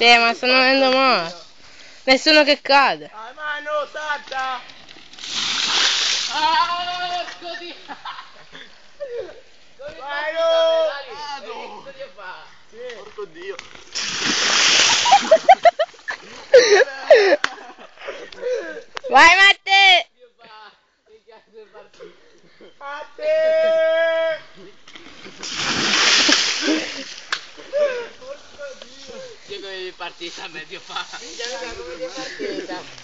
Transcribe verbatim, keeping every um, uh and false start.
Sì, ma stanno venendo male. Nessuno che cade. Ah, mano, salta! Ah, così! Vai, no! Cosa fa? Porco Dio! Vai Matte! Matte! Porco Dio! Io come partita medio fa? Come partita?